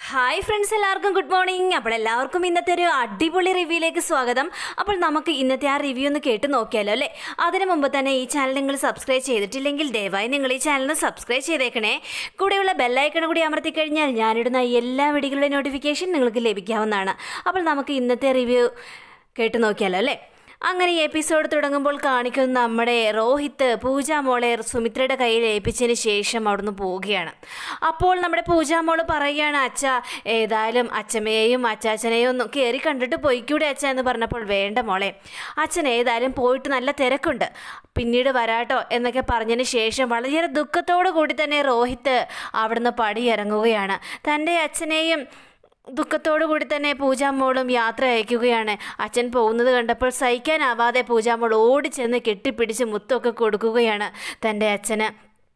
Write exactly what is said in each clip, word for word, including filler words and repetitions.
Hi friends, എല്ലാവർക്കും good morning. അപ്പോൾ എല്ലാവർക്കും ഇന്നത്തെ ഒരു അടിപൊളി റിവ്യൂയിലേക്ക് സ്വാഗതം. അപ്പോൾ നമുക്ക് ഇന്നത്തെ ആ റിവ്യൂ ഒന്ന് കേട്ട് നോക്കിയാലോ അല്ലേ. അതിനു മുമ്പ് തന്നെ ഈ ചാനൽ നിങ്ങൾ സബ്സ്ക്രൈബ് ചെയ്തിട്ടില്ലെങ്കിൽ ദയവായി നിങ്ങൾ ഈ ചാനൽ സബ്സ്ക്രൈബ് ചെയ്തേക്കണേ. കൂടെയുള്ള ബെല്ലൈക്കൺ കൂടി അമർത്തി കഴിഞ്ഞാൽ ഞാനിടുന്ന എല്ലാ വീഡിയോകളുടെ നോട്ടിഫിക്കേഷൻ നിങ്ങൾക്ക് ലഭിക്കാവുന്നതാണ്. അപ്പോൾ നമുക്ക് ഇന്നത്തെ റിവ്യൂ കേട്ട് നോക്കിയാലോ അല്ലേ. അങ്ങനെ എപ്പിസോഡ് തുടങ്ങുമ്പോൾ കാണിക്കുന്ന നമ്മുടെ രോഹിത്ത് പൂജാമോളെ സുമിത്രയുടെ കയ്യിൽ ഏൽപ്പിച്ചതിന് ശേഷം അവിടുന്ന് പോവുകയാണ്. അപ്പോൾ നമ്മുടെ പൂജാമോള് പറയുകയാണ്, അച്ഛ ഏതായാലും അച്ഛമ്മയെയും അച്ചാച്ചനെയും ഒന്നും കയറി കണ്ടിട്ട് പോയിക്കൂടെ അച്ഛ എന്ന് പറഞ്ഞപ്പോൾ, വേണ്ട മോളെ, അച്ഛൻ ഏതായാലും പോയിട്ട് നല്ല തിരക്കുണ്ട്, പിന്നീട് വരാട്ടോ എന്നൊക്കെ പറഞ്ഞതിന് ശേഷം വളരെ ദുഃഖത്തോടു കൂടി തന്നെ രോഹിത്ത് അവിടുന്ന് പടിയിറങ്ങുകയാണ്. തൻ്റെ അച്ഛനെയും ദുഃഖത്തോടു കൂടി തന്നെ പൂജാമോളും യാത്ര അയക്കുകയാണ്. അച്ഛൻ പോകുന്നത് കണ്ടപ്പോൾ സഹിക്കാനാവാതെ പൂജാമോൾ ഓടിച്ചെന്ന് കെട്ടിപ്പിടിച്ച് മുത്തൊക്കെ കൊടുക്കുകയാണ് തൻ്റെ അച്ഛന്.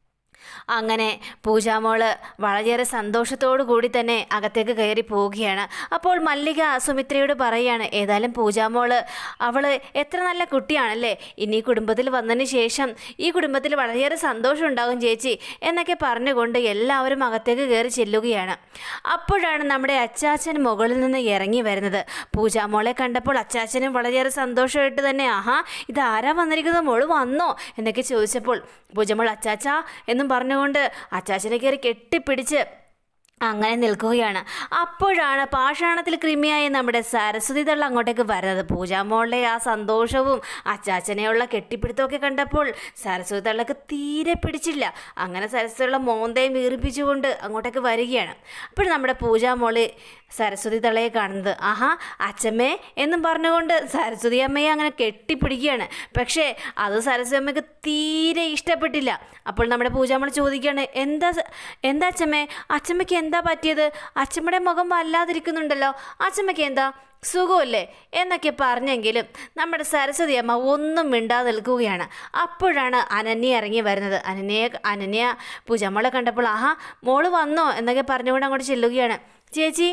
അങ്ങനെ പൂജാമോള് വളരെയേറെ സന്തോഷത്തോടു കൂടി തന്നെ അകത്തേക്ക് കയറി പോവുകയാണ്. അപ്പോൾ മല്ലിക സുമിത്രയോട് പറയുകയാണ്, ഏതായാലും പൂജാമോള് അവൾ എത്ര നല്ല കുട്ടിയാണല്ലേ, ഇനി കുടുംബത്തിൽ വന്നതിന് ശേഷം ഈ കുടുംബത്തിൽ വളരെയേറെ സന്തോഷം ഉണ്ടാകും ചേച്ചി എന്നൊക്കെ പറഞ്ഞുകൊണ്ട് എല്ലാവരും അകത്തേക്ക് കയറി ചെല്ലുകയാണ്. അപ്പോഴാണ് നമ്മുടെ അച്ചാച്ചൻ മുകളിൽ നിന്ന് ഇറങ്ങി വരുന്നത്. പൂജാമോളെ കണ്ടപ്പോൾ അച്ചാച്ചനും വളരെയേറെ സന്തോഷമായിട്ട് തന്നെ, ആഹാ ഇതാരാ വന്നിരിക്കുന്നത്, മോള് വന്നോ എന്നൊക്കെ ചോദിച്ചപ്പോൾ പൂജാമോൾ അച്ചാച്ച എന്നും പറഞ്ഞുകൊണ്ട് അച്ചാച്ചനെ കയറി കെട്ടിപ്പിടിച്ച് അങ്ങനെ നിൽക്കുകയാണ്. അപ്പോഴാണ് പാഷാണത്തിൽ കൃമിയായ നമ്മുടെ സരസ്വതി തള്ള അങ്ങോട്ടേക്ക് വരുന്നത്. പൂജാമോളുടെ ആ സന്തോഷവും അച്ചാച്ചനെയുള്ള കെട്ടിപ്പിടുത്തമൊക്കെ കണ്ടപ്പോൾ സരസ്വതി തള്ളക്ക് തീരെ പിടിച്ചില്ല. അങ്ങനെ സരസ്വതി തള്ള മോന്തയും വീർപ്പിച്ചുകൊണ്ട് അങ്ങോട്ടേക്ക് വരികയാണ്. അപ്പോൾ നമ്മുടെ പൂജാമോള് സരസ്വതി തള്ളയെ കാണുന്നത്, ആഹാ അച്ഛമ്മേ എന്നും പറഞ്ഞുകൊണ്ട് സരസ്വതി അമ്മയെ അങ്ങനെ കെട്ടിപ്പിടിക്കുകയാണ്. പക്ഷേ അത് സരസ്വതി അമ്മയ്ക്ക് തീരെ ഇഷ്ടപ്പെട്ടില്ല. അപ്പോൾ നമ്മുടെ പൂജാമോള് ചോദിക്കുകയാണ്, എന്താ എന്താ അച്ഛമ്മേ, അച്ഛമ്മയ്ക്ക് എന്താ പറ്റിയത്, അച്ഛമ്മയുടെ മുഖം വല്ലാതിരിക്കുന്നുണ്ടല്ലോ, അച്ഛമ്മയ്ക്ക് എന്താ സുഖമല്ലേ എന്നൊക്കെ പറഞ്ഞെങ്കിലും നമ്മുടെ സരസ്വതി അമ്മ ഒന്നും മിണ്ടാതെ നിൽക്കുകയാണ്. അപ്പോഴാണ് അനന്യ ഇറങ്ങി വരുന്നത്. അനന്യ അനന്യ പൂജാമോളെ കണ്ടപ്പോൾ, ആഹാ മോള് വന്നോ എന്നൊക്കെ പറഞ്ഞുകൊണ്ട് അങ്ങോട്ട് ചെല്ലുകയാണ്. ചേച്ചി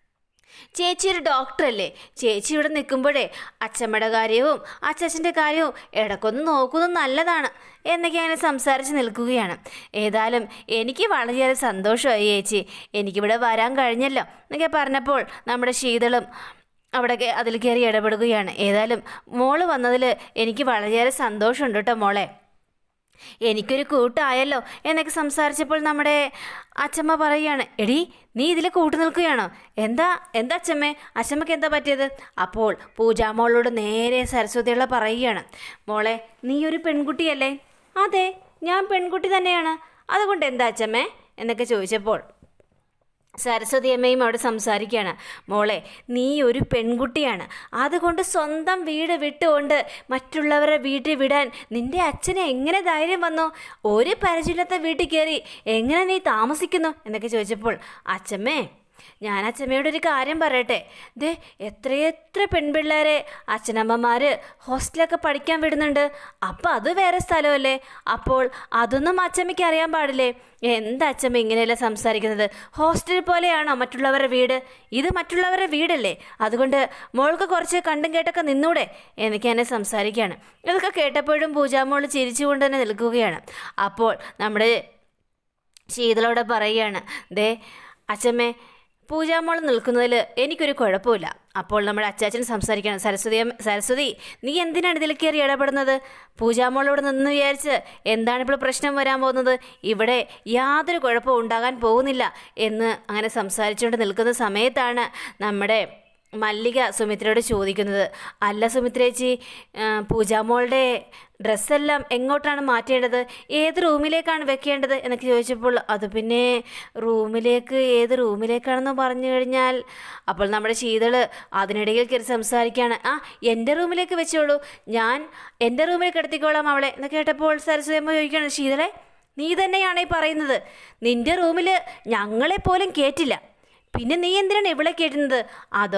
ചേച്ചി ഒരു ഡോക്ടറല്ലേ, ചേച്ചി ഇവിടെ നിൽക്കുമ്പോഴേ അച്ഛമ്മയുടെ കാര്യവും അച്ചാച്ചൻ്റെ കാര്യവും ഇടയ്ക്കൊന്ന് നോക്കുന്നത് നല്ലതാണ് എന്നൊക്കെ അങ്ങനെ സംസാരിച്ച് നിൽക്കുകയാണ്. ഏതായാലും എനിക്ക് വളരെയേറെ സന്തോഷമായി ചേച്ചി, എനിക്കിവിടെ വരാൻ കഴിഞ്ഞല്ലോ എന്നൊക്കെ പറഞ്ഞപ്പോൾ നമ്മുടെ ശീതളും അവിടെയൊക്കെ അതിൽ കയറി ഇടപെടുകയാണ്. ഏതായാലും മോള് വന്നതിൽ എനിക്ക് വളരെയേറെ സന്തോഷമുണ്ട് കേട്ടോ മോളെ, എനിക്കൊരു കൂട്ടായല്ലോ എന്നൊക്കെ സംസാരിച്ചപ്പോൾ നമ്മുടെ അച്ഛമ്മ പറയുകയാണ്, എടി നീ ഇതിൽ കൂട്ടു നിൽക്കുകയാണോ, എന്താ എന്താ അച്ഛമ്മേ, അച്ഛമ്മയ്ക്ക് എന്താ പറ്റിയത്? അപ്പോൾ പൂജാമോളോട് നേരെ സരസ്വതിയുള്ള പറയുകയാണ്, മോളെ നീ ഒരു പെൺകുട്ടിയല്ലേ? അതെ ഞാൻ പെൺകുട്ടി തന്നെയാണ്, അതുകൊണ്ട് എന്താ അച്ഛമ്മേ എന്നൊക്കെ ചോദിച്ചപ്പോൾ സരസ്വതി അമ്മയും അവിടെ സംസാരിക്കുകയാണ്, മോളെ നീ ഒരു പെൺകുട്ടിയാണ്, അതുകൊണ്ട് സ്വന്തം വീട് വിട്ടുകൊണ്ട് മറ്റുള്ളവരെ വീട്ടിൽ വിടാൻ നിൻ്റെ അച്ഛന് എങ്ങനെ ധൈര്യം വന്നു? ഒരു പരിചയമില്ലാത്ത വീട്ടിൽ കയറി എങ്ങനെ നീ താമസിക്കുന്നു എന്നൊക്കെ ചോദിച്ചപ്പോൾ, അച്ഛമ്മേ ഞാൻ അച്ഛമ്മയോട് ഒരു കാര്യം പറയട്ടെ, ദേ എത്രയെത്ര പെൺപിള്ളേരെ അച്ഛനമ്മമാർ ഹോസ്റ്റലൊക്കെ പഠിക്കാൻ വിടുന്നുണ്ട്, അപ്പം അത് വേറെ സ്ഥലമല്ലേ, അപ്പോൾ അതൊന്നും അച്ഛമ്മയ്ക്ക് അറിയാൻ പാടില്ലേ? എന്താ അച്ഛമ്മ ഇങ്ങനെയല്ല സംസാരിക്കുന്നത്? ഹോസ്റ്റൽ പോലെയാണോ മറ്റുള്ളവരുടെ വീട്? ഇത് മറ്റുള്ളവരുടെ വീടല്ലേ, അതുകൊണ്ട് മോൾക്ക് കുറച്ച് കണ്ടും കേട്ടൊക്കെ നിന്നൂടെ എന്നൊക്കെ എന്നെ സംസാരിക്കുകയാണ്. ഇതൊക്കെ കേട്ടപ്പോഴും പൂജാമോൾ ചിരിച്ചുകൊണ്ട് തന്നെ നിൽക്കുകയാണ്. അപ്പോൾ നമ്മുടെ ശീതളോട് പറയുകയാണ്, ദേ അച്ഛമ്മേ പൂജാമോൾ നിൽക്കുന്നതിൽ എനിക്കൊരു കുഴപ്പമില്ല. അപ്പോൾ നമ്മുടെ അച്ചാച്ചൻ സംസാരിക്കണം, സരസ്വതി സരസ്വതി നീ എന്തിനാണ് ഇതിൽ കയറി ഇടപെടുന്നത്? പൂജാമോളോട് നിന്ന് വിചാരിച്ച് എന്താണിപ്പോൾ പ്രശ്നം വരാൻ പോകുന്നത്? ഇവിടെ യാതൊരു കുഴപ്പവും ഉണ്ടാകാൻ പോകുന്നില്ല എന്ന് അങ്ങനെ സംസാരിച്ചുകൊണ്ട് നിൽക്കുന്ന സമയത്താണ് നമ്മുടെ മല്ലിക സുമിത്രയോട് ചോദിക്കുന്നത്, അല്ല സുമിത്രേച്ചി, പൂജാമോളുടെ ഡ്രസ്സെല്ലാം എങ്ങോട്ടാണ് മാറ്റേണ്ടത്, ഏത് റൂമിലേക്കാണ് വെക്കേണ്ടത് എന്നൊക്കെ ചോദിച്ചപ്പോൾ, അത് പിന്നെ റൂമിലേക്ക് ഏത് റൂമിലേക്കാണെന്ന് പറഞ്ഞു കഴിഞ്ഞാൽ, അപ്പോൾ നമ്മുടെ ശീതള് അതിനിടയിൽ കയറി സംസാരിക്കുകയാണ്, ആ എൻ്റെ റൂമിലേക്ക് വെച്ചോളൂ, ഞാൻ എൻ്റെ റൂമിലേക്ക് എടുത്തിക്കോളാം അവളെ എന്ന് കേട്ടപ്പോൾ സരസ്വതി അമ്മ ചോദിക്കുകയാണ്, ശീതളെ നീ തന്നെയാണ് ഈ പറയുന്നത്, നിൻ്റെ റൂമിൽ ഞങ്ങളെപ്പോലും കയറ്റില്ല, പിന്നെ നീ എന്തിനാണ് ഇവളെ കേട്ടുന്നത്? അതോ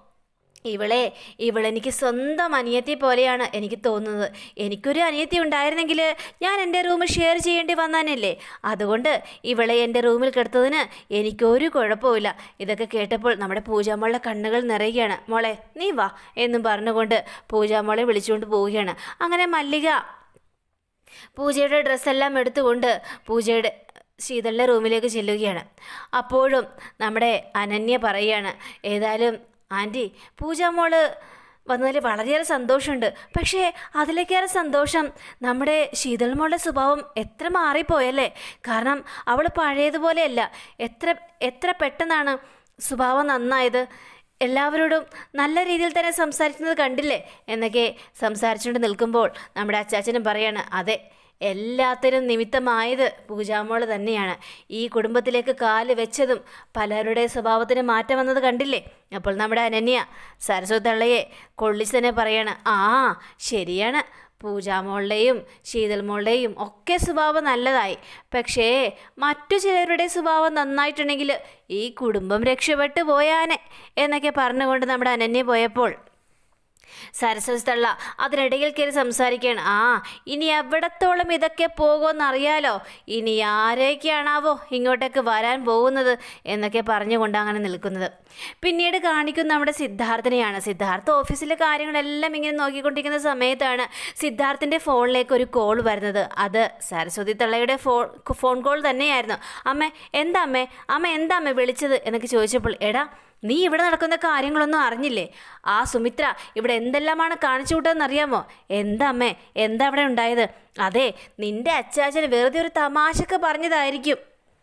ഇവളെ ഇവളെനിക്ക് സ്വന്തം അനിയത്തി പോലെയാണ് എനിക്ക് തോന്നുന്നത്, എനിക്കൊരു അനിയത്തി ഉണ്ടായിരുന്നെങ്കിൽ ഞാൻ എൻ്റെ റൂം ഷെയർ ചെയ്യേണ്ടി വന്നാനല്ലേ, അതുകൊണ്ട് ഇവളെ എൻ്റെ റൂമിൽ കിടത്തതിന് എനിക്കൊരു കുഴപ്പമില്ല. ഇതൊക്കെ കേട്ടപ്പോൾ നമ്മുടെ പൂജാമോളുടെ കണ്ണുകൾ നിറയുകയാണ്. മോളെ നീ വാ എന്നും പറഞ്ഞുകൊണ്ട് പൂജാമോളെ വിളിച്ചുകൊണ്ട് പോവുകയാണ്. അങ്ങനെ മല്ലിക പൂജയുടെ ഡ്രസ്സെല്ലാം എടുത്തുകൊണ്ട് പൂജയുടെ ശീതളിൻ്റെ റൂമിലേക്ക് ചെല്ലുകയാണ്. അപ്പോഴും നമ്മുടെ അനന്യ പറയുകയാണ്, ഏതായാലും ആൻറ്റി പൂജാമോള് വന്നതിൽ വളരെയേറെ സന്തോഷമുണ്ട്. പക്ഷേ അതിലേക്കേറെ സന്തോഷം നമ്മുടെ ശീതൾമോളുടെ സ്വഭാവം എത്ര മാറിപ്പോയല്ലേ. കാരണം അവൾ പഴയതുപോലെയല്ല. എത്ര എത്ര പെട്ടെന്നാണ് സ്വഭാവം നന്നായത്. എല്ലാവരോടും നല്ല രീതിയിൽ തന്നെ സംസാരിക്കുന്നത് കണ്ടില്ലേ എന്നൊക്കെ സംസാരിച്ചുകൊണ്ട് നിൽക്കുമ്പോൾ നമ്മുടെ അച്ചാച്ചനും പറയാണ്, അതെ, എല്ലാത്തിനും നിമിത്തമായത് പൂജാമോള് തന്നെയാണ്. ഈ കുടുംബത്തിലേക്ക് കാല് വെച്ചതും പലരുടെ സ്വഭാവത്തിന് മാറ്റം വന്നത് കണ്ടില്ലേ. അപ്പോൾ നമ്മുടെ അനന്യ സരസ്വതി തള്ളയെ കൊള്ളിച്ച് തന്നെ പറയാണ്, ആ ശരിയാണ്, പൂജാമോളുടെയും ശീതൾമോളുടെയും ഒക്കെ സ്വഭാവം നല്ലതായി. പക്ഷേ മറ്റു ചിലരുടെ സ്വഭാവം നന്നായിട്ടുണ്ടെങ്കിൽ ഈ കുടുംബം രക്ഷപ്പെട്ടു പോയാനെ എന്നൊക്കെ പറഞ്ഞുകൊണ്ട് നമ്മുടെ അനന്യ പോയപ്പോൾ സരസ്വതി തള്ള അതിനിടയിൽ കയറി സംസാരിക്കുകയാണ്. ആ ഇനി എവിടത്തോളം ഇതൊക്കെ പോകുമെന്നറിയാലോ. ഇനി ആരൊക്കെയാണാവോ ഇങ്ങോട്ടേക്ക് വരാൻ പോകുന്നത് എന്നൊക്കെ പറഞ്ഞുകൊണ്ട് അങ്ങനെ നിൽക്കുന്നത്. പിന്നീട് കാണിക്കുന്ന നമ്മുടെ സിദ്ധാർത്ഥനെയാണ്. സിദ്ധാർത്ഥ ഓഫീസിലെ കാര്യങ്ങളെല്ലാം ഇങ്ങനെ നോക്കിക്കൊണ്ടിരിക്കുന്ന സമയത്താണ് സിദ്ധാർത്ഥിൻ്റെ ഫോണിലേക്ക് ഒരു കോൾ വരുന്നത്. അത് സരസ്വതി തള്ളയുടെ ഫോൺ ഫോൺ കോൾ തന്നെയായിരുന്നു. അമ്മേ എന്താ അമ്മേ അമ്മ എന്താ അമ്മേ വിളിച്ചത് എന്നൊക്കെ ചോദിച്ചപ്പോൾ, എടാ നീ ഇവിടെ നടക്കുന്ന കാര്യങ്ങളൊന്നും അറിഞ്ഞില്ലേ? ആ സുമിത്ര ഇവിടെ എന്തെല്ലാമാണ് കാണിച്ചു കൂട്ടതെന്നറിയാമോ? എന്താ അമ്മേ എന്താ അവിടെ ഉണ്ടായത്? അതെ, നിന്റെ അച്ചാച്ചന് വെറുതെ ഒരു തമാശക്ക് പറഞ്ഞതായിരിക്കും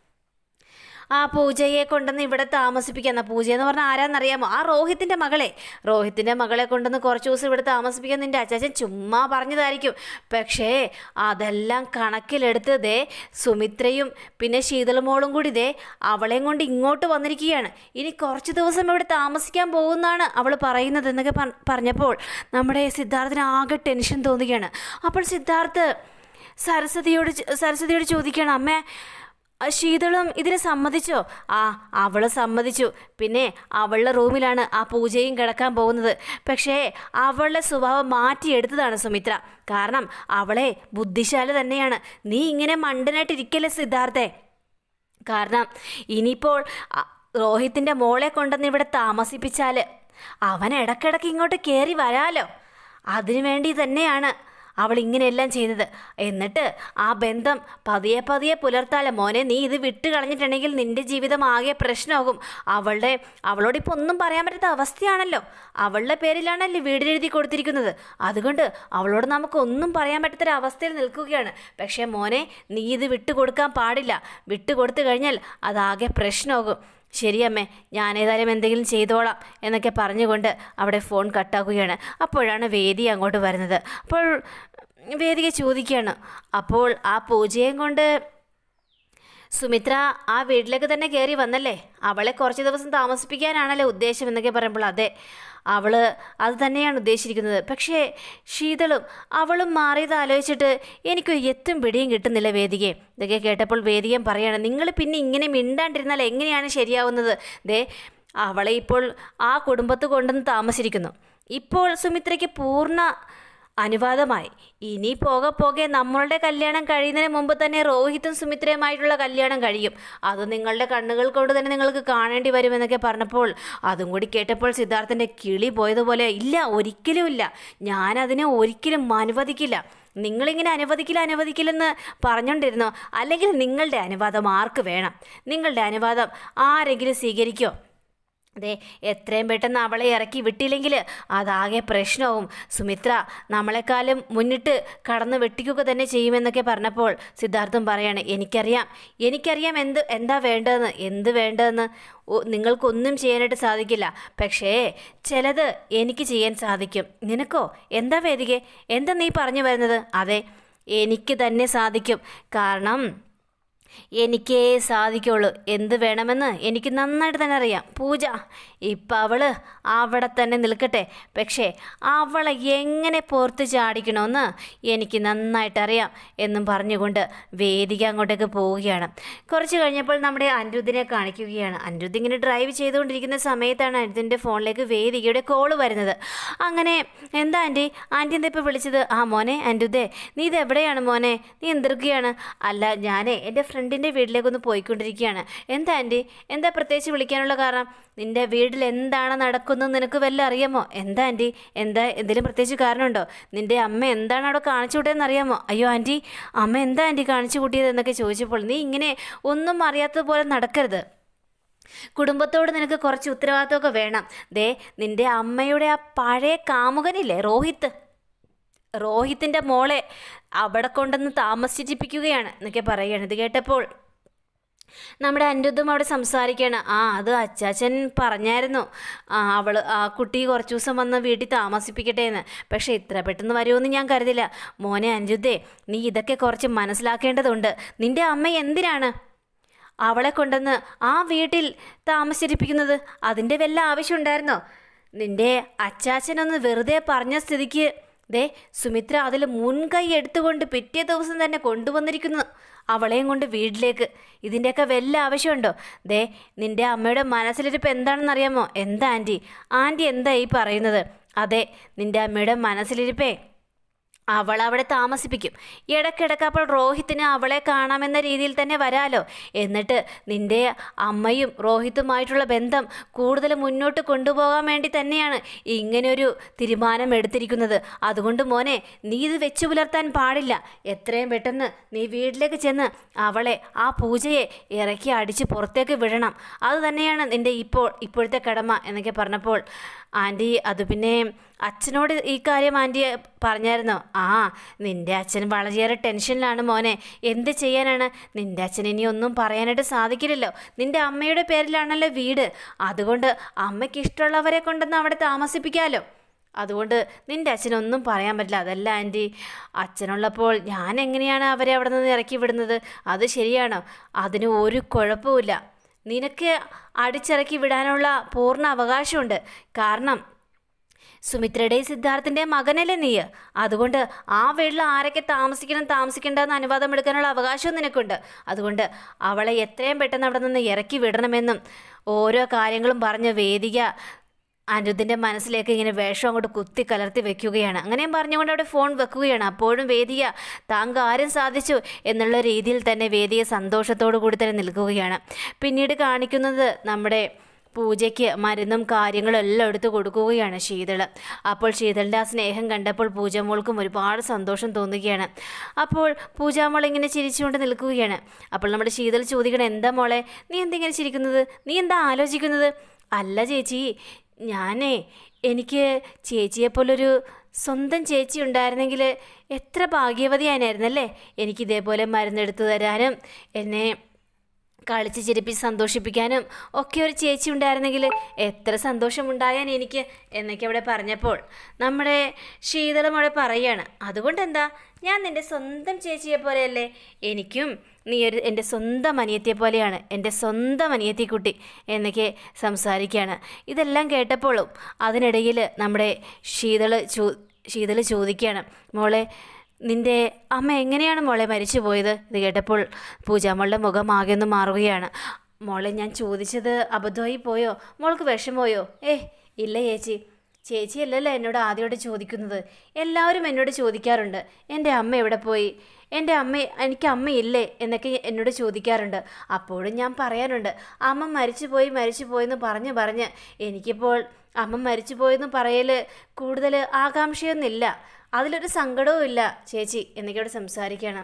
ആ പൂജയെ കൊണ്ടുവന്ന് ഇവിടെ താമസിപ്പിക്കുന്ന. പൂജയെന്ന് പറഞ്ഞാൽ ആരാന്നറിയാമോ? ആ രോഹിത്തിൻ്റെ മകളെ രോഹിത്തിൻ്റെ മകളെ കൊണ്ടുവന്ന് കുറച്ച് ദിവസം ഇവിടെ താമസിപ്പിക്കാൻ നിൻ്റെ അച്ചാച്ചൻ ചുമ്മാ പറഞ്ഞതായിരിക്കും. പക്ഷേ അതെല്ലാം കണക്കിലെടുത്ത് ദേ സുമിത്രയും പിന്നെ ശീതളമോളും കൂടി ദേ അവളെയും കൊണ്ട് ഇങ്ങോട്ട് വന്നിരിക്കുകയാണ്. ഇനി കുറച്ച് ദിവസം ഇവിടെ താമസിക്കാൻ പോകുന്നതാണ് അവൾ പറയുന്നത് എന്നൊക്കെ പറഞ്ഞപ്പോൾ നമ്മുടെ സിദ്ധാർത്ഥിന് ആകെ ടെൻഷൻ തോന്നുകയാണ്. അപ്പോൾ സിദ്ധാർത്ഥ് സരസ്വതിയോട് സരസ്വതിയോട് ചോദിക്കുകയാണ്, അമ്മേ ശീതളും ഇതിനെ സമ്മതിച്ചോ? ആ അവൾ സമ്മതിച്ചു. പിന്നെ അവളുടെ റൂമിലാണ് ആ പൂജയും കിടക്കാൻ പോകുന്നത്. പക്ഷേ അവളുടെ സ്വഭാവം മാറ്റിയെടുത്തതാണ് സുമിത്ര. കാരണം അവളെ ബുദ്ധിശാലി തന്നെയാണ്. നീ ഇങ്ങനെ മണ്ടനായിട്ടിരിക്കല്ലേ സിദ്ധാർത്ഥേ. കാരണം ഇനിയിപ്പോൾ രോഹിത്തിൻ്റെ മോളെ കൊണ്ടുവന്ന് ഇവിടെ താമസിപ്പിച്ചാൽ അവൻ ഇടയ്ക്കിടയ്ക്ക് ഇങ്ങോട്ട് കയറി വരാലോ. അതിനു വേണ്ടി തന്നെയാണ് അവൾ ഇങ്ങനെയെല്ലാം ചെയ്തത്. എന്നിട്ട് ആ ബന്ധം പതിയെ പതിയെ പുലർത്താലോ മോനെ. നീ ഇത് വിട്ട് കളഞ്ഞിട്ടുണ്ടെങ്കിൽ നിൻ്റെ ജീവിതം ആകെ പ്രശ്നമാകും. അവളുടെ അവളോട് ഇപ്പോൾ ഒന്നും പറയാൻ പറ്റാത്ത അവസ്ഥയാണല്ലോ. അവളുടെ പേരിലാണല്ലോ വീടിനെഴുതി കൊടുത്തിരിക്കുന്നത്. അതുകൊണ്ട് അവളോട് നമുക്കൊന്നും പറയാൻ പറ്റാത്തൊരവസ്ഥയിൽ നിൽക്കുകയാണ്. പക്ഷേ മോനെ നീ ഇത് വിട്ടു കൊടുക്കാൻ പാടില്ല. വിട്ടു കൊടുത്തു കഴിഞ്ഞാൽ അതാകെ പ്രശ്നമാകും. ശരിയമ്മേ, ഞാനേതായാലും എന്തെങ്കിലും ചെയ്തോളാം എന്നൊക്കെ പറഞ്ഞുകൊണ്ട് അവിടെ ഫോൺ കട്ടാക്കുകയാണ്. അപ്പോഴാണ് വേദി അങ്ങോട്ട് വരുന്നത്. അപ്പോൾ വേദിക ചോദിക്കുകയാണ്, അപ്പോൾ ആ പൂജയും കൊണ്ട് സുമിത്ര ആ വീട്ടിലേക്ക് തന്നെ കയറി വന്നല്ലേ? അവളെ കുറച്ച് ദിവസം താമസിപ്പിക്കാനാണല്ലോ ഉദ്ദേശം എന്നൊക്കെ പറയുമ്പോൾ, അതെ, അവൾ അത് തന്നെയാണ് ഉദ്ദേശിച്ചിരിക്കുന്നത്. പക്ഷേ ശീതളും അവളും മാറിയത് ആലോചിച്ചിട്ട് എനിക്കൊരു എത്തും പിടിയും കിട്ടുന്നില്ല വേദികയെ. ഇതൊക്കെ കേട്ടപ്പോൾ വേദികയും പറയാണ്, നിങ്ങൾ പിന്നെ ഇങ്ങനെ മിണ്ടാണ്ടിരുന്നാൽ എങ്ങനെയാണ് ശരിയാവുന്നത്? ദേ അവളെ ഇപ്പോൾ ആ കുടുംബത്ത് കൊണ്ടുവന്ന് താമസിച്ചിരിക്കുന്നു. ഇപ്പോൾ സുമിത്രയ്ക്ക് പൂർണ്ണ അനുവാദമായി. ഇനി പോകെ പോകെ നമ്മളുടെ കല്യാണം കഴിയുന്നതിന് മുമ്പ് തന്നെ രോഹിത്തും സുമിത്രയുമായിട്ടുള്ള കല്യാണം കഴിയും. അത് നിങ്ങളുടെ കണ്ണുകൾ കൊണ്ട് തന്നെ നിങ്ങൾക്ക് കാണേണ്ടി വരുമെന്നൊക്കെ പറഞ്ഞപ്പോൾ അതും കൂടി കേട്ടപ്പോൾ സിദ്ധാർത്ഥൻ്റെ കിളി പോയതുപോലെ, ഇല്ല ഒരിക്കലുമില്ല, ഞാനതിനെ ഒരിക്കലും അനുവദിക്കില്ല. നിങ്ങളിങ്ങനെ അനുവദിക്കില്ല അനുവദിക്കില്ലെന്ന് പറഞ്ഞുകൊണ്ടിരുന്നോ? അല്ലെങ്കിൽ നിങ്ങളുടെ അനുവാദം ആർക്ക് വേണം? നിങ്ങളുടെ അനുവാദം ആരെങ്കിലും സ്വീകരിക്കോ? അതെ, എത്രയും പെട്ടെന്ന് അവളെ ഇറക്കി വിട്ടില്ലെങ്കിൽ അതാകെ പ്രശ്നവും. സുമിത്ര നമ്മളെക്കാളും മുന്നിട്ട് കടന്ന് വെട്ടിക്കുക തന്നെ ചെയ്യുമെന്നൊക്കെ പറഞ്ഞപ്പോൾ സിദ്ധാർത്ഥം പറയാണ്, എനിക്കറിയാം എനിക്കറിയാം എന്ത് എന്താ വേണ്ടതെന്ന് എന്ത് വേണ്ടതെന്ന് നിങ്ങൾക്കൊന്നും ചെയ്യാനായിട്ട് സാധിക്കില്ല. പക്ഷേ ചിലത് എനിക്ക് ചെയ്യാൻ സാധിക്കും. നിനക്കോ? എന്താ വേദികെ, എന്താ നീ പറഞ്ഞു വരുന്നത്? അതെ, എനിക്ക് തന്നെ സാധിക്കും. കാരണം എനിക്കേ സാധിക്കുള്ളൂ. എന്ത് വേണമെന്ന് എനിക്ക് നന്നായിട്ട് തന്നെ അറിയാം. പൂജ ഇപ്പം അവൾ അവിടെ തന്നെ നിൽക്കട്ടെ, പക്ഷേ അവളെ എങ്ങനെ പുറത്ത് ചാടിക്കണമെന്ന് എനിക്ക് നന്നായിട്ടറിയാം എന്നും പറഞ്ഞുകൊണ്ട് വേദിക അങ്ങോട്ടേക്ക് പോവുകയാണ്. കുറച്ച് കഴിഞ്ഞപ്പോൾ നമ്മുടെ അനിരുദ്ധിനെ കാണിക്കുകയാണ്. അനിരുദ്ധ് ഇങ്ങനെ ഡ്രൈവ് ചെയ്തുകൊണ്ടിരിക്കുന്ന സമയത്താണ് അനിരുദ്ധിൻ്റെ ഫോണിലേക്ക് വേദികയുടെ കോള് വരുന്നത്. അങ്ങനെ എന്താ ആൻറ്റി ആൻറ്റി എന്താ ഇപ്പോൾ വിളിച്ചത്? ആ മോനെ അനിരുദ്ധേ, നീ ഇത് എവിടെയാണ് മോനെ? നീ എന്തെടുക്കുകയാണ്? അല്ല ഞാനേ എൻ്റെ ഫ്രണ്ടിൻ്റെ വീട്ടിലേക്കൊന്ന് പോയിക്കൊണ്ടിരിക്കുകയാണ്. എന്താ ആൻറ്റി, എന്താ പ്രത്യേകിച്ച് വിളിക്കാനുള്ള കാരണം? നിൻ്റെ വീട്ടിൽ എന്താണ് നടക്കുന്നത് നിനക്ക് വല്ല അറിയാമോ? എന്താ ആൻറ്റി, എന്താ എന്തെങ്കിലും പ്രത്യേകിച്ച് കാരണമുണ്ടോ? നിൻ്റെ അമ്മ എന്താണ് അവിടെ കാണിച്ചു കൂട്ടിയതെന്ന് അറിയാമോ? അയ്യോ ആൻറ്റി, അമ്മ എന്താ ആൻറ്റി കാണിച്ചു കൂട്ടിയത് എന്നൊക്കെ ചോദിച്ചപ്പോൾ നീ ഇങ്ങനെ ഒന്നും അറിയാത്തതുപോലെ നടക്കരുത്. കുടുംബത്തോട് നിനക്ക് കുറച്ച് ഉത്തരവാദിത്തമൊക്കെ വേണം. ദേ നിൻ്റെ അമ്മയുടെ ആ പഴയ കാമുകനില്ലേ രോഹിത്ത്, രോഹിത്തിൻ്റെ മോളെ അവിടെ കൊണ്ടുവന്ന് താമസിപ്പിക്കുകയാണ് എന്നൊക്കെ പറയുകയാണ്. ഇത് കേട്ടപ്പോൾ നമ്മുടെ അനിരുദ്ധം അവിടെ സംസാരിക്കുകയാണ്. ആ അത് അച്ചാച്ചൻ പറഞ്ഞായിരുന്നു, ആ അവൾ ആ കുട്ടി കുറച്ച് ദിവസം വന്ന് വീട്ടിൽ താമസിപ്പിക്കട്ടെ എന്ന്. പക്ഷേ ഇത്ര പെട്ടെന്ന് വരുമെന്ന് ഞാൻ കരുതില്ല. മോനെ അനിരുദ്ധേ, നീ ഇതൊക്കെ കുറച്ച് മനസ്സിലാക്കേണ്ടതുണ്ട്. നിൻ്റെ അമ്മ എന്തിനാണ് അവളെ കൊണ്ടുവന്ന് ആ വീട്ടിൽ താമസിപ്പിക്കുന്നത്? അതിൻ്റെ വല്ല ആവശ്യമുണ്ടായിരുന്നോ? നിൻ്റെ അച്ചാച്ചനൊന്ന് വെറുതെ പറഞ്ഞ സ്ഥിതിക്ക് ദേ സുമിത്ര അതിൽ മുൻകൈ എടുത്തുകൊണ്ട് പിറ്റേ ദിവസം തന്നെ കൊണ്ടുവന്നിരിക്കുന്നു അവളെയും കൊണ്ട് വീട്ടിലേക്ക്. ഇതിൻ്റെയൊക്കെ വല്ല ആവശ്യമുണ്ടോ? ദേ നിൻ്റെ അമ്മയുടെ മനസ്സിലിരിപ്പ് എന്താണെന്നറിയാമോ? എന്താ ആൻറ്റി, ആൻറ്റി എന്താ ഈ പറയുന്നത്? അതെ, നിൻ്റെ അമ്മയുടെ മനസ്സിലിരിപ്പേ അവളവിടെ താമസിപ്പിക്കും. ഇടയ്ക്കിടയ്ക്ക് അപ്പോൾ രോഹിത്തിന് അവളെ കാണാമെന്ന രീതിയിൽ തന്നെ വരാലോ. എന്നിട്ട് നിൻ്റെ അമ്മയും രോഹിത്തുമായിട്ടുള്ള ബന്ധം കൂടുതൽ മുന്നോട്ട് കൊണ്ടുപോകാൻ വേണ്ടി തന്നെയാണ് ഇങ്ങനെയൊരു തീരുമാനം എടുത്തിരിക്കുന്നത്. അതുകൊണ്ട് മോനെ, നീ ഇത് വെച്ചു പുലർത്താൻ പാടില്ല. എത്രയും പെട്ടെന്ന് നീ വീട്ടിലേക്ക് ചെന്ന് അവളെ, ആ പൂജയെ ഇറക്കി അടിച്ച് പുറത്തേക്ക് വിടണം. അത് തന്നെയാണ് നിൻ്റെ ഇപ്പോൾ ഇപ്പോഴത്തെ കടമ എന്നൊക്കെ പറഞ്ഞപ്പോൾ ആൻറ്റി, അത് പിന്നെ അച്ഛനോട് ഈ കാര്യം ആൻറ്റി പറഞ്ഞായിരുന്നോ? ആ നിൻ്റെ അച്ഛൻ വളരെയേറെ ടെൻഷനിലാണ് മോനെ. എന്ത് ചെയ്യാനാണ്? നിൻ്റെ അച്ഛൻ ഇനി ഒന്നും പറയാനായിട്ട് സാധിക്കില്ലല്ലോ. നിൻ്റെ അമ്മയുടെ പേരിലാണല്ലോ വീട്. അതുകൊണ്ട് അമ്മയ്ക്ക് ഇഷ്ടമുള്ളവരെ കൊണ്ടൊന്ന് അവിടെ താമസിപ്പിക്കാമല്ലോ. അതുകൊണ്ട് നിൻ്റെ അച്ഛനൊന്നും പറയാൻ പറ്റില്ല. അതല്ല ആൻറ്റി, അച്ഛനുള്ളപ്പോൾ ഞാൻ എങ്ങനെയാണ് അവരെ അവിടെ നിന്ന് ഇറക്കി വിടുന്നത്? അത് ശരിയാണോ? അതിന് ഒരു കുഴപ്പമില്ല. നിനക്ക് അടിച്ചിറക്കി വിടാനുള്ള പൂർണ്ണ അവകാശമുണ്ട്. കാരണം സുമിത്രയുടെയും സിദ്ധാർത്ഥിൻ്റെയും മകനല്ലേ നീ. അതുകൊണ്ട് ആ വീട്ടിൽ ആരൊക്കെ താമസിക്കണം താമസിക്കേണ്ടെന്ന് അനുവാദം എടുക്കാനുള്ള അവകാശവും നിനക്കുണ്ട്. അതുകൊണ്ട് അവളെ എത്രയും പെട്ടെന്ന് അവിടെ നിന്ന് ഇറക്കി വിടണമെന്നും ഓരോ കാര്യങ്ങളും പറഞ്ഞ് വേദിക അനിരുദ്ധിൻ്റെ മനസ്സിലേക്ക് ഇങ്ങനെ വേഷം അങ്ങോട്ട് കുത്തി കലർത്തി വെക്കുകയാണ്. അങ്ങനെയും പറഞ്ഞുകൊണ്ട് അവിടെ ഫോൺ വെക്കുകയാണ്. അപ്പോഴും വേദിക താൻ കാര്യം സാധിച്ചു എന്നുള്ള രീതിയിൽ തന്നെ വേദിക സന്തോഷത്തോടു കൂടി തന്നെ നിൽക്കുകയാണ്. പിന്നീട് കാണിക്കുന്നത് നമ്മുടെ പൂജയ്ക്ക് മരുന്നും കാര്യങ്ങളും എല്ലാം എടുത്ത് കൊടുക്കുകയാണ് ശീതൾ. അപ്പോൾ ശീതളിൻ്റെ ആ സ്നേഹം കണ്ടപ്പോൾ പൂജാമോൾക്കും ഒരുപാട് സന്തോഷം തോന്നുകയാണ്. അപ്പോൾ പൂജാമോൾ ഇങ്ങനെ ചിരിച്ചുകൊണ്ട് നിൽക്കുകയാണ്. അപ്പോൾ നമ്മുടെ ശീതൾ ചോദിക്കണം, എന്താ മോളെ നീ എന്തിങ്ങനെ ചിരിക്കുന്നത്? നീ എന്താ ആലോചിക്കുന്നത്? അല്ല ചേച്ചി, ഞാനേ എനിക്ക് ചേച്ചിയെപ്പോലൊരു സ്വന്തം ചേച്ചി ഉണ്ടായിരുന്നെങ്കിൽ എത്ര ഭാഗ്യവതിയാനായിരുന്നല്ലേ. എനിക്കിതേപോലെ മരുന്നെടുത്തു തരാനും എന്നെ കളിച്ച് ചിരിപ്പിച്ച് സന്തോഷിപ്പിക്കാനും ഒക്കെ ഒരു ചേച്ചി ഉണ്ടായിരുന്നെങ്കിൽ എത്ര സന്തോഷമുണ്ടായാൻ എനിക്ക് എന്നൊക്കെ അവിടെ പറഞ്ഞപ്പോൾ നമ്മുടെ ശീതളം അവിടെ പറയുകയാണ്. അതുകൊണ്ട് എന്താ, ഞാൻ നിൻ്റെ സ്വന്തം ചേച്ചിയെ പോലെയല്ലേ. എനിക്കും നീ ഒരു എൻ്റെ സ്വന്തം അനിയത്തിയെ പോലെയാണ്, എൻ്റെ സ്വന്തം അനിയത്തിക്കുട്ടി എന്നൊക്കെ സംസാരിക്കുകയാണ്. ഇതെല്ലാം കേട്ടപ്പോഴും അതിനിടയിൽ നമ്മുടെ ശീതൾ ചോ ശീതൾ ചോദിക്കുകയാണ്, മോളെ നിൻ്റെ അമ്മ എങ്ങനെയാണ് മോളെ മരിച്ചു പോയത്? ഇത് കേട്ടപ്പോൾ പൂജാമോളുടെ മുഖം ആകെ ഒന്ന് മാറുകയാണ്. മോളെ ഞാൻ ചോദിച്ചത് അബദ്ധമായി പോയോ? മോൾക്ക് വിഷമോയോ? ഏ ഇല്ല ചേച്ചി, ചേച്ചിയല്ലല്ലോ എന്നോട് ആദ്യമായിട്ട് ചോദിക്കുന്നത്. എല്ലാവരും എന്നോട് ചോദിക്കാറുണ്ട്, എൻ്റെ അമ്മ എവിടെ പോയി, എൻ്റെ അമ്മ എനിക്ക് അമ്മയില്ലേ എന്നൊക്കെ എന്നോട് ചോദിക്കാറുണ്ട്. അപ്പോഴും ഞാൻ പറയാറുണ്ട്, അമ്മ മരിച്ചു പോയി മരിച്ചു പോയെന്ന് പറഞ്ഞ് പറഞ്ഞ് എനിക്കിപ്പോൾ അമ്മ മരിച്ചു പോയെന്ന് പറയൽ കൂടുതൽ ആകാംക്ഷയൊന്നുമില്ല, അതിലൊരു സങ്കടവും ഇല്ല ചേച്ചി എന്നൊക്കെയോട് സംസാരിക്കണം.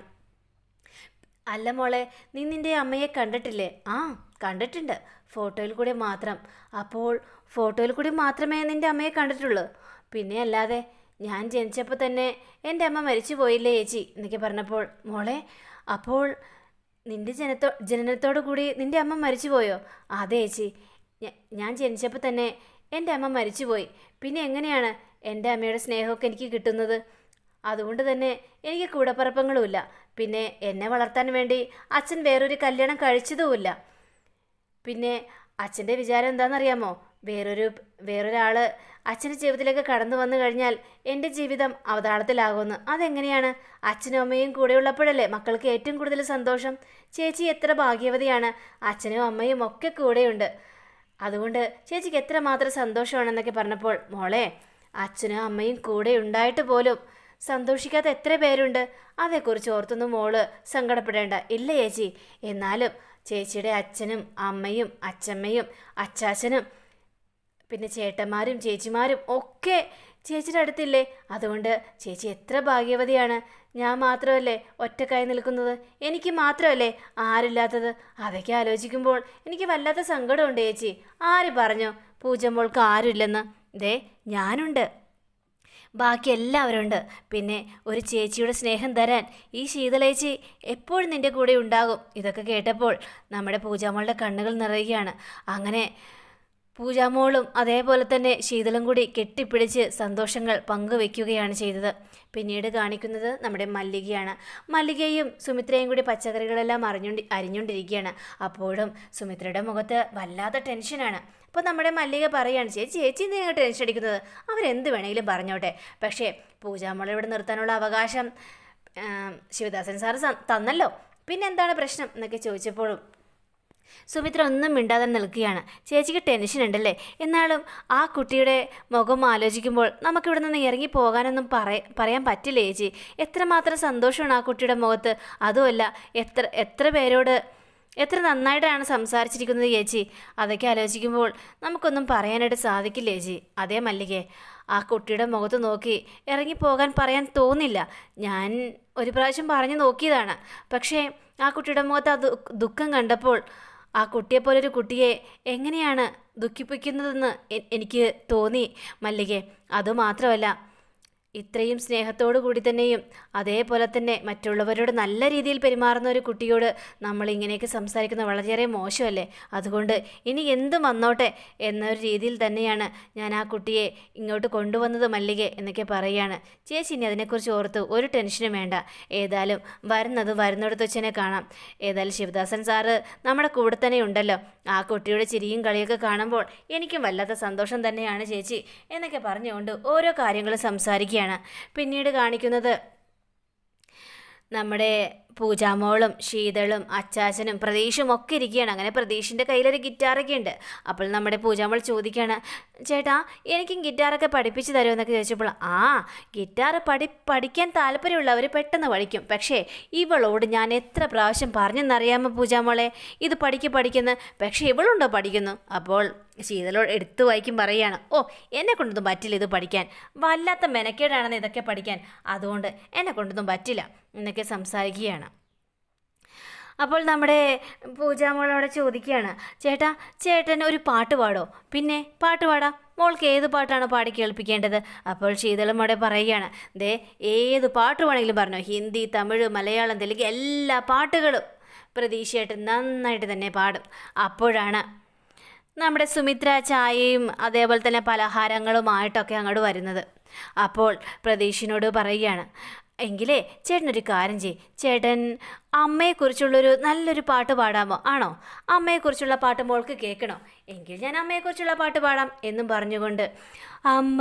അല്ല മോളെ, നീ നിൻ്റെ അമ്മയെ കണ്ടിട്ടില്ലേ? ആ കണ്ടിട്ടുണ്ട്, ഫോട്ടോയിൽ കൂടി മാത്രം. അപ്പോൾ ഫോട്ടോയിൽ കൂടി മാത്രമേ നിൻ്റെ അമ്മയെ കണ്ടിട്ടുള്ളൂ? പിന്നെ അല്ലാതെ ഞാൻ ജനിച്ചപ്പോൾ തന്നെ എൻ്റെ അമ്മ മരിച്ചു പോയില്ലേ ചേച്ചി എന്നൊക്കെ പറഞ്ഞപ്പോൾ, മോളെ അപ്പോൾ നിൻ്റെ ജനത്തോ ജനനത്തോടു കൂടി നിൻ്റെ അമ്മ മരിച്ചു പോയോ? അതെ ചേച്ചി, ഞാൻ ജനിച്ചപ്പോൾ തന്നെ എൻ്റെ അമ്മ മരിച്ചുപോയി. പിന്നെ എങ്ങനെയാണ് എൻ്റെ അമ്മയുടെ സ്നേഹമൊക്കെ എനിക്ക് കിട്ടുന്നത്? അതുകൊണ്ട് തന്നെ എനിക്ക് കൂടപ്പിറപ്പങ്ങളുമില്ല. പിന്നെ എന്നെ വളർത്താൻ വേണ്ടി അച്ഛൻ വേറൊരു കല്യാണം കഴിച്ചതുമില്ല. പിന്നെ അച്ഛൻ്റെ വിചാരം എന്താണെന്നറിയാമോ? വേറൊരു വേറൊരാൾ അച്ഛൻ്റെ ജീവിതത്തിലേക്ക് കടന്നു വന്നു കഴിഞ്ഞാൽ എൻ്റെ ജീവിതം അവതാളത്തിലാകുമെന്ന്. അതെങ്ങനെയാണ്? അച്ഛനും അമ്മയും കൂടെയുള്ളപ്പോഴല്ലേ മക്കൾക്ക് ഏറ്റവും കൂടുതൽ സന്തോഷം. ചേച്ചി എത്ര ഭാഗ്യവതിയാണ്, അച്ഛനും അമ്മയും ഒക്കെ കൂടെയുണ്ട്. അതുകൊണ്ട് ചേച്ചിക്ക് എത്രമാത്രം സന്തോഷമാണെന്നൊക്കെ പറഞ്ഞപ്പോൾ, മോളെ അച്ഛനും അമ്മയും കൂടെ ഉണ്ടായിട്ട് പോലും സന്തോഷിക്കാത്ത എത്ര പേരുണ്ട്. അതേക്കുറിച്ച് ഓർത്തൊന്നും മോള് സങ്കടപ്പെടേണ്ട. ഇല്ല ചേച്ചി. എന്നാലും ചേച്ചിയുടെ അച്ഛനും അമ്മയും അച്ഛമ്മയും അച്ചാച്ചനും പിന്നെ ചേട്ടന്മാരും ചേച്ചിമാരും ഒക്കെ ചേച്ചിയുടെ അടുത്തില്ലേ? അതുകൊണ്ട് ചേച്ചി എത്ര ഭാഗ്യവതിയാണ്. ഞാൻ മാത്രമല്ലേ ഒറ്റക്കായി നിൽക്കുന്നത്? എനിക്ക് മാത്രമല്ലേ ആരില്ലാത്തത്? അതൊക്കെ ആലോചിക്കുമ്പോൾ എനിക്ക് വല്ലാത്ത സങ്കടമുണ്ട് ചേച്ചി. ആര് പറഞ്ഞു പൂജമ്മോൾക്ക് ആരുമില്ലെന്ന്? ദേ ഞാനുണ്ട്, ബാക്കി എല്ലാവരും ഉണ്ട്. പിന്നെ ഒരു ചേച്ചിയുടെ സ്നേഹം തരാൻ ഈ ശീതളേച്ചി എപ്പോഴും നിൻ്റെ കൂടെ ഉണ്ടാകും. ഇതൊക്കെ കേട്ടപ്പോൾ നമ്മുടെ പൂജാമ്മളുടെ കണ്ണുകൾ നിറയുകയാണ്. അങ്ങനെ പൂജാമോളും അതേപോലെ തന്നെ ശീതളും കൂടി കെട്ടിപ്പിടിച്ച് സന്തോഷങ്ങൾ പങ്കുവെക്കുകയാണ് ചെയ്തത്. പിന്നീട് കാണിക്കുന്നത് നമ്മുടെ മല്ലികയാണ്. മല്ലികയും സുമിത്രയും കൂടി പച്ചക്കറികളെല്ലാം അറിഞ്ഞുകൊണ്ട് അരിഞ്ഞുകൊണ്ടിരിക്കുകയാണ്. അപ്പോഴും സുമിത്രയുടെ മുഖത്ത് വല്ലാത്ത ടെൻഷനാണ്. അപ്പോൾ നമ്മുടെ മല്ലിക പറയുകയാണ്, ചേച്ചി ചേച്ചി നിങ്ങൾ ടെൻഷൻ അടിക്കുന്നത് അവരെന്ത് വേണമെങ്കിലും പറഞ്ഞോട്ടെ, പക്ഷേ പൂജാമോളെ ഇവിടെ നിർത്താനുള്ള അവകാശം ശിവദാസൻ സാറ് തന്നല്ലോ, പിന്നെ എന്താണ് പ്രശ്നം എന്നൊക്കെ ചോദിച്ചപ്പോഴും സുമിത്ര ഒന്നും മിണ്ടാതെ നിൽക്കുകയാണ്. ചേച്ചിക്ക് ടെൻഷൻ ഉണ്ടല്ലേ? എന്നാലും ആ കുട്ടിയുടെ മുഖം ആലോചിക്കുമ്പോൾ നമുക്കിവിടെ നിന്ന് ഇറങ്ങി പോകാനൊന്നും പറയ പറയാൻ പറ്റില്ല ചേച്ചി. എത്രമാത്രം സന്തോഷമാണ് ആ കുട്ടിയുടെ മുഖത്ത്. അതുമല്ല എത്ര എത്ര പേരോട് എത്ര നന്നായിട്ടാണ് സംസാരിച്ചിരിക്കുന്നത് ചേച്ചി. അതൊക്കെ ആലോചിക്കുമ്പോൾ നമുക്കൊന്നും പറയാനായിട്ട് സാധിക്കില്ല ചേച്ചി. അതേ മല്ലികേ, ആ കുട്ടിയുടെ മുഖത്ത് നോക്കി ഇറങ്ങിപ്പോകാൻ പറയാൻ തോന്നില്ല. ഞാൻ ഒരു പ്രാവശ്യം പറഞ്ഞു നോക്കിയതാണ്. പക്ഷേ ആ കുട്ടിയുടെ മുഖത്ത് ആ ദുഃഖം കണ്ടപ്പോൾ ആ കുട്ടിയെപ്പോലൊരു കുട്ടിയെ എങ്ങനെയാണ് ദുഃഖിപ്പിക്കുന്നതെന്ന് എനിക്ക് തോന്നി മല്ലികേ. അതുമാത്രമല്ല, ഇത്രയും സ്നേഹത്തോടു കൂടി തന്നെയും അതേപോലെ തന്നെ മറ്റുള്ളവരോട് നല്ല രീതിയിൽ പെരുമാറുന്ന ഒരു കുട്ടിയോട് നമ്മൾ ഇങ്ങനെയൊക്കെ സംസാരിക്കുന്നത് വളരെയേറെ മോശമല്ലേ? അതുകൊണ്ട് ഇനി എന്തും വന്നോട്ടെ എന്നൊരു രീതിയിൽ തന്നെയാണ് ഞാൻ ആ കുട്ടിയെ ഇങ്ങോട്ട് കൊണ്ടുവന്നത് മല്ലികെ എന്നൊക്കെ പറയുകയാണ്. ചേച്ചി ഇനി അതിനെക്കുറിച്ച് ഓർത്ത് ഒരു ടെൻഷനും വേണ്ട. ഏതായാലും വരുന്നത് വരുന്നിടത്ത് വെച്ച് തന്നെ കാണാം. ഏതായാലും ശിവദാസൻ സാറ് നമ്മുടെ കൂടെ തന്നെ ഉണ്ടല്ലോ. ആ കുട്ടിയുടെ ചിരിയും കളിയൊക്കെ കാണുമ്പോൾ എനിക്കും വല്ലാത്ത സന്തോഷം തന്നെയാണ് ചേച്ചി എന്നൊക്കെ പറഞ്ഞുകൊണ്ട് ഓരോ കാര്യങ്ങളും സംസാരിക്കുകയാണ്. പിന്നീട് കാണിക്കുന്നത് നമ്മുടെ പൂജാമോളും ശീതളും അച്ചാച്ചനും പ്രതീഷും ഒക്കെ ഇരിക്കുകയാണ്. അങ്ങനെ പ്രതീഷിൻ്റെ കയ്യിലൊരു ഗിറ്റാറൊക്കെ ഉണ്ട്. അപ്പോൾ നമ്മുടെ പൂജാമോൾ ചോദിക്കുകയാണ്, ചേട്ടാ എനിക്കും ഗിറ്റാറൊക്കെ പഠിപ്പിച്ച് തരുമോ എന്നൊക്കെ ചോദിച്ചപ്പോൾ, ആ ഗിറ്റാർ പഠി പഠിക്കാൻ താല്പര്യമുള്ളവർ പെട്ടെന്ന് പഠിക്കും. പക്ഷേ ഇവളോട് ഞാൻ എത്ര പ്രാവശ്യം പറഞ്ഞെന്നറിയാമോ പൂജാമോളെ, ഇത് പഠിക്ക് പഠിക്കുന്നു. പക്ഷേ ഇവളുണ്ടോ പഠിക്കുന്നു? അപ്പോൾ ശീതളോട് എടുത്തു വായിക്കും പറയുകയാണ്, ഓ എന്നെ കൊണ്ടൊന്നും പറ്റില്ല ഇത് പഠിക്കാൻ, വല്ലാത്ത മെനക്കേടാണെന്ന് ഇതൊക്കെ പഠിക്കാൻ, അതുകൊണ്ട് എന്നെ കൊണ്ടൊന്നും പറ്റില്ല എന്നൊക്കെ സംസാരിക്കുകയാണ്. അപ്പോൾ നമ്മുടെ പൂജാമോളോടെ ചോദിക്കുകയാണ്, ചേട്ടാ ചേട്ടൻ ഒരു പാട്ട് പാടോ? പിന്നെ പാട്ട് പാടാം, മോൾക്ക് ഏത് പാട്ടാണോ പാടി കേൾപ്പിക്കേണ്ടത്? അപ്പോൾ ശീതളും അവിടെ പറയുകയാണ്, ദേ ഏത് പാട്ട് വേണമെങ്കിലും പറഞ്ഞോ, ഹിന്ദി തമിഴ് മലയാളം തെലുങ്ക് എല്ലാ പാട്ടുകളും പ്രതീക്ഷയായിട്ട് നന്നായിട്ട് തന്നെ പാടും. അപ്പോഴാണ് നമ്മുടെ സുമിത്ര ചായയും അതേപോലെ തന്നെ പലഹാരങ്ങളുമായിട്ടൊക്കെ അങ്ങോട്ട് വരുന്നത്. അപ്പോൾ പ്രതീഷിനോട് പറയുകയാണ്, എങ്കിലേ ചേട്ടനൊരു കാര്യം ചെയ്യ്, ചേട്ടൻ അമ്മയെക്കുറിച്ചുള്ളൊരു നല്ലൊരു പാട്ട് പാടാമോ? ആണോ? അമ്മയെക്കുറിച്ചുള്ള പാട്ട് മോൾക്ക് കേൾക്കണോ? എങ്കിൽ ഞാൻ അമ്മയെക്കുറിച്ചുള്ള പാട്ട് പാടാം എന്നും പറഞ്ഞുകൊണ്ട്, അമ്മ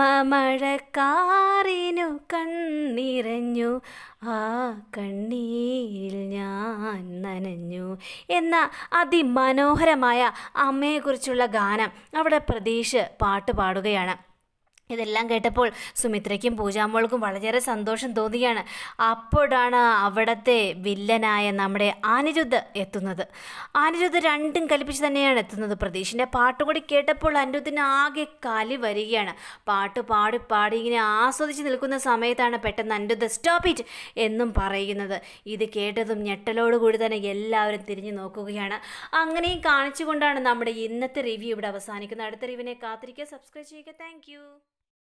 മഴക്കാറിനു കണ്ണിറഞ്ഞു ആ കണ്ണീരിൽ ഞാൻ നനഞ്ഞു എന്ന അതിമനോഹരമായ അമ്മയെക്കുറിച്ചുള്ള ഗാനം അവിടെ പ്രതീഷ് പാട്ട് പാടുകയാണ്. ഇതെല്ലാം കേട്ടപ്പോൾ സുമിത്രയ്ക്കും പൂജാമോൾക്കും വളരെയേറെ സന്തോഷം തോന്നുകയാണ്. അപ്പോഴാണ് അവിടുത്തെ വില്ലനായ നമ്മുടെ അനിരുദ്ധ് എത്തുന്നത്. അനിരുദ്ധ് രണ്ടും കൽപ്പിച്ച് തന്നെയാണ് എത്തുന്നത്. പ്രതീഷിൻ്റെ പാട്ടുകൂടി കേട്ടപ്പോൾ അനിരുദ്ധിന് ആകെ കലി വരികയാണ്. പാട്ട് പാടി പാടി ഇങ്ങനെ ആസ്വദിച്ച് നിൽക്കുന്ന സമയത്താണ് പെട്ടെന്ന് അനിരുദ്ധ് സ്റ്റോപ്പ് ഇറ്റ് എന്നും പറയുന്നത്. ഇത് കേട്ടതും ഞെട്ടലോടുകൂടി തന്നെ എല്ലാവരും തിരിഞ്ഞു നോക്കുകയാണ്. അങ്ങനെയും കാണിച്ചുകൊണ്ടാണ് നമ്മുടെ ഇന്നത്തെ റിവ്യൂ ഇവിടെ അവസാനിക്കുന്നത്. അടുത്ത റിവ്യൂവിനെ കാത്തിരിക്കുക, സബ്സ്ക്രൈബ് ചെയ്യുക. താങ്ക്